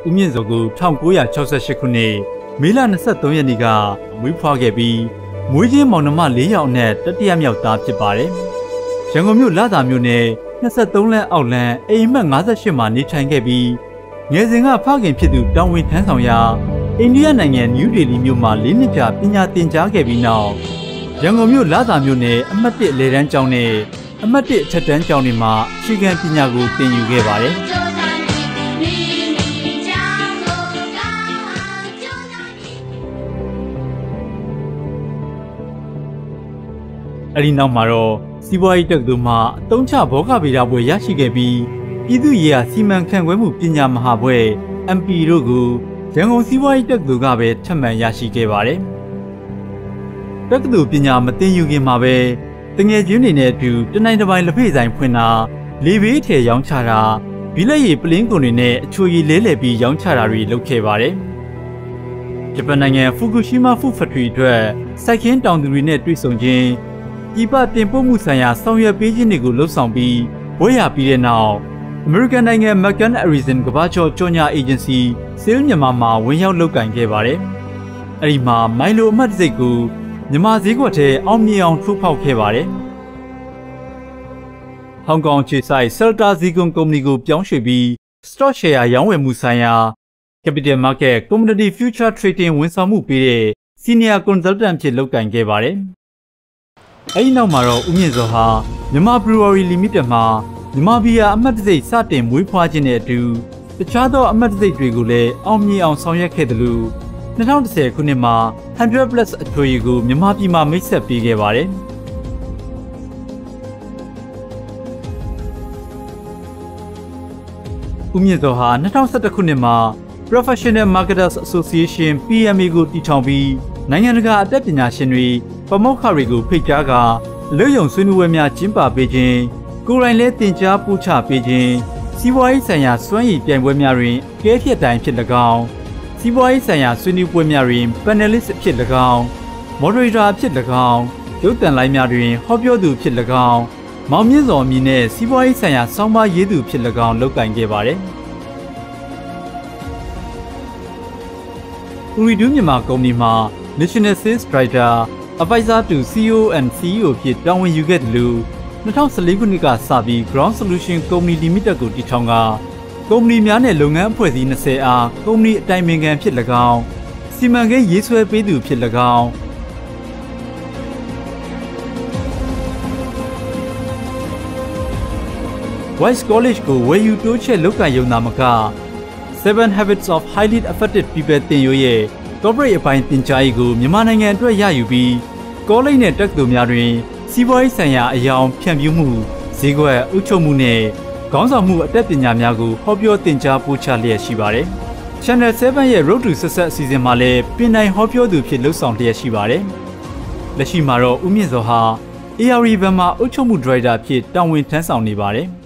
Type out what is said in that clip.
ဦးမြင့်စောကို1968ခုနှစ်မေလ23ရက်နေ့ကမွေးဖွားခဲ့ပြီးမွေးချင်းမောင်နှမ4ယောက်နဲ့တတိယမြောက်သားဖြစ်ပါတယ်။ရန်ကုန်မြို့လသာမြို့နယ်23လမ်းအောက်လမ်းအိမ်မှတ်58မှာနေထိုင်ခဲ့ပြီးငယ်စဉ်ကဖခင်ဖြစ်သူတာဝန်ထမ်းဆောင်ရာအိန္ဒိယနိုင်ငံနယူးဒေလီမြို့မှာ4နှစ်ကြာပညာသင်ကြားခဲ့ပြီးနောက်ရန်ကုန်မြို့လသာမြို့နယ်အမှတ်1လေတန်းကျောင်းနဲ့အမှတ်1အထက်တန်းကျောင်းတွေမှာအခြေခံပညာကိုသင်ယူခဲ့ပါတယ်။အဲဒီနောက်မှာတော့စီးပွားရေးတက္ကသိုလ်မှာအသုံးချဘောဂဗေဒဘွဲ့ရရှိခဲ့ပြီးပြည်သူ့ရေးရာစီမံခန့်ခွဲမှုပညာမဟာဘွဲ့ MP တို့ကိုရန်ကုန်စီးပွားရေးတက္ကသိုလ်ကပဲထပ်မံရရှိခဲ့ပါတယ်။တက္ကသိုလ်ပညာမသင်ယူခင်မှာပဲတငယ်ချင်းတွေနဲ့အတူတနိုင်တစ်ပိုင်းလက်ဖက်ဆိုင်ဖွင့်တာလေဘေးထဲရောင်းချတာဘီလက်ရည်ပလင်းကုန်တွေနဲ့အချိုရည်လဲလှယ်ပြီးရောင်းချတာတွေလုပ်ခဲ့ပါတယ်။ဂျပန်နိုင်ငံဖူကူရှီမာဖူဖက်ထရီအတွက်စိုက်ခင်းတောင်သူတွေနဲ့တွေ့ဆုံခြင်းဤပတင်ပို့မှုဆိုင်ရာဆောင်ရွက်ပေးခြင်းတွေကိုလှုပ်ဆောင်ပြီးဘွဲ့ရပြီးတဲ့နောက်အမေရိကန်နိုင်ငံမက်ကန်အရီဇန်ကဘာချောကြောညာအေဂျင်စီဆေးမြန်မာမှာဝင်ရောက်လုပ်ကင်ခဲ့ပါတယ်။အဲဒီမှာမိုင်လိုအမှတ်တစိတ်ကိုမြန်မာဈေးကွက်ထဲအောင်မြင်အောင်ထိုးဖောက်ခဲ့ပါတယ်။ဟောင်ကောင်ခြေဆိုင်ဆယ်တာဇီကွန်ကုမ္ပဏီကိုပြောင်းရွှေ့ပြီး stock share ရောင်းဝယ်မှုဆိုင်ရာ Capital Market Commodity Future Trading ဝန်ဆောင်မှုပေးတဲ့ Senior Consultant ဖြစ်လုပ်ကင်ခဲ့ပါတယ်။အဲဒီနောက်မှာတော့ဦးမြင့်စောဟာမြန်မာ Brewery Limited မှာမြန်မာဘီယာအမှတ်တံဆိပ်စတင်မွေးဖွားခြင်းနဲ့အတူတခြားသောအမှတ်တံဆိပ်တွေကိုလည်းအောင်မြင်အောင်ဆောင်ရွက်ခဲ့တယ်လို့2010ခုနှစ်မှာ100 plus အထွေကိုမြန်မာပြည်မှာမိတ်ဆက်ပေးခဲ့ပါတယ်။ဦးမြင့်စောဟာ2011ခုနှစ်မှာ Professional Marketers Association PMA ကိုတည်ထောင်ပြီးနိုင်ငံတကာအတတ်ပညာရှင်တွေပမောက္ခတွေကိုဖိတ်ကြားကာလူယုံဆွေးနွေးပွဲများကျင်းပပေးခြင်းကိုယ်တိုင်လည်းတင်ကြားပို့ချပေးခြင်းစီးပွားရေးဆိုင်ရာစွမ်းရည်ပြိုင်ပွဲများတွင်ကဲဖြတ်တိုင်ဖြစ်၎င်းစီးပွားရေးဆိုင်ရာဆွေးနွေးပွဲများတွင် panelist ဖြစ်၎င်း moderator ဖြစ်၎င်းရုပ်သံလိုင်းများတွင်ဟောပြောသူဖြစ်၎င်းမောင်မြင့်စော်အမည်နဲ့စီးပွားရေးဆိုင်ရာစောင်းပါးရေးသူဖြစ်၎င်းလုပ်ကင်ခဲ့ပါတယ်။ဦးရီဒူးမြန်မာကုမ္ပဏီမှာ National Sales Director Advisor to CEO and CEO ဖြစ်တာဝန်ယူခဲ့တယ်လို့2014ခုနှစ်ကစပြီး Ground Solution Company Limited ကိုတည်ထောင်ကကုမ္ပဏီများနဲ့လုပ်ငန်းအဖွဲ့အစည်း20အားကုမ္ပဏီအတိုင်ပင်ခံဖြစ်၎င်းစီမံကိန်းရေးဆွဲပေးသူဖြစ်၎င်း Voice College ကိုဝယ်ယူတိုးချဲ့လုပ်ကင်ရုံသာမက Seven Habits of Highly Effective People သင်ရိုးရဲ့ corporate အပိုင်းသင်ကြားရေးကိုမြန်မာနိုင်ငံအတွက်ရယူပြီးကောလိပ်နဲ့တက္ကသိုလ်များတွင်စီးပွားရေးဆိုင်ရာအယောင်ဖြန့်ဖြူးမှုဈေးကွက်အုပ်ချုပ်မှုနဲ့ခေါင်းဆောင်မှုအတတ်ပညာများကိုဟောပြောသင်ကြားပို့ချလျက်ရှိပါတယ်။ Channel 7ရဲ့ Road to Success အစီအစဉ်မှာလည်းပြင်နိုင်ဟောပြောသူဖြစ်လှုပ်ဆောင်လျက်ရှိပါတယ်။လက်ရှိမှာတော့ဦးမြင့်စောဟာ ARE ဘဏ်မှာအုပ်ချုပ်မှုဒါရိုက်တာဖြစ်တာဝန်ထမ်းဆောင်နေပါတယ်။